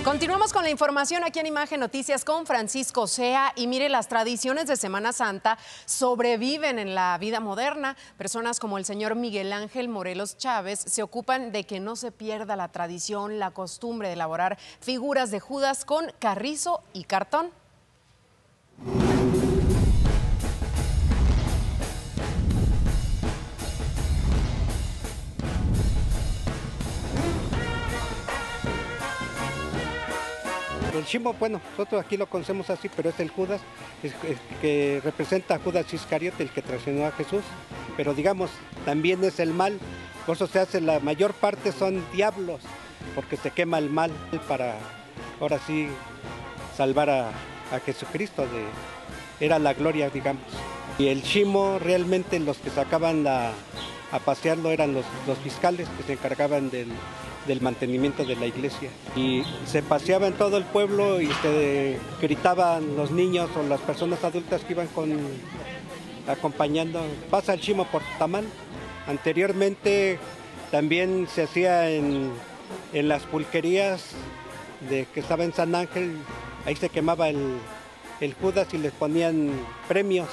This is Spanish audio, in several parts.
Continuamos con la información aquí en Imagen Noticias con Francisco Sea. Y mire, las tradiciones de Semana Santa sobreviven en la vida moderna. Personas como el señor Miguel Ángel Morelos Chávez se ocupan de que no se pierda la tradición, la costumbre de elaborar figuras de Judas con carrizo y cartón. El Shimo, bueno, nosotros aquí lo conocemos así, pero es el Judas, que representa a Judas Iscariote, el que traicionó a Jesús. Pero digamos, también es el mal, por eso se hace, la mayor parte son diablos, porque se quema el mal para, ahora sí, salvar a Jesucristo, era la gloria, digamos. Y el Shimo, realmente los que sacaban a pasearlo eran los fiscales que se encargaban del mantenimiento de la iglesia. Y se paseaba en todo el pueblo y se gritaban los niños o las personas adultas que iban acompañando, pasa el Shimo por tamal. Anteriormente también se hacía en las pulquerías que estaba en San Ángel, ahí se quemaba el Judas y les ponían premios.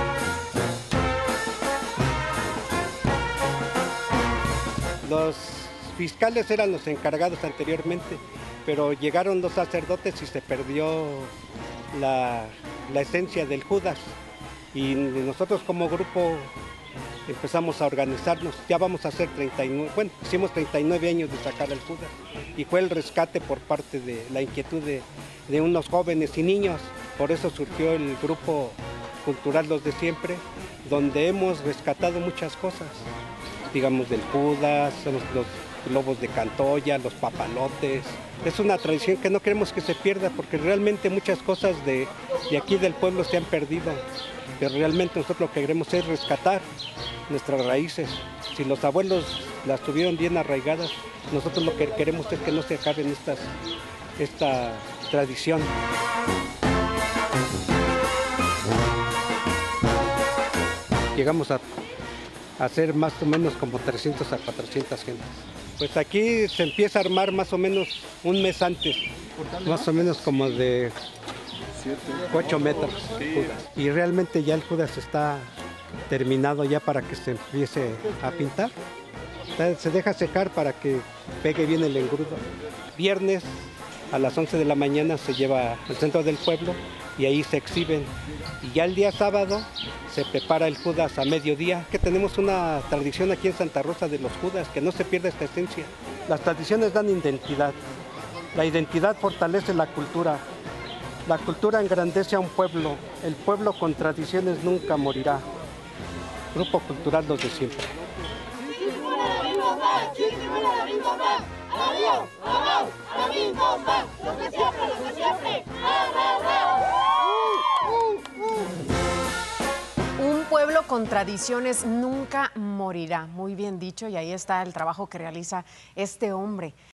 Los fiscales eran los encargados anteriormente, pero llegaron los sacerdotes y se perdió la esencia del Judas. Y nosotros como grupo empezamos a organizarnos. Ya vamos a hacer 39, bueno, hicimos 39 años de sacar al Judas. Y fue el rescate por parte de la inquietud de unos jóvenes y niños. Por eso surgió el grupo cultural Los de Siempre, donde hemos rescatado muchas cosas. Digamos, del Judas, los globos de Cantoya, los papalotes. Es una tradición que no queremos que se pierda, porque realmente muchas cosas de aquí del pueblo se han perdido. Pero realmente nosotros lo que queremos es rescatar nuestras raíces. Si los abuelos las tuvieron bien arraigadas, nosotros lo que queremos es que no se acaben esta tradición. Llegamos a hacer más o menos como 300 a 400 gentes. Pues aquí se empieza a armar más o menos un mes antes, más o menos como de 8 metros. Y realmente ya el Judas está terminado ya para que se empiece a pintar. Se deja secar para que pegue bien el engrudo. Viernes a las 11 de la mañana se lleva al centro del pueblo y ahí se exhiben. Y ya el día sábado se prepara el Judas a mediodía, que tenemos una tradición aquí en Santa Rosa de los Judas, que no se pierda esta esencia. Las tradiciones dan identidad, la identidad fortalece la cultura engrandece a un pueblo, el pueblo con tradiciones nunca morirá. Grupo Cultural Los de Siempre. Un pueblo con tradiciones nunca morirá. Muy bien dicho, y ahí está el trabajo que realiza este hombre.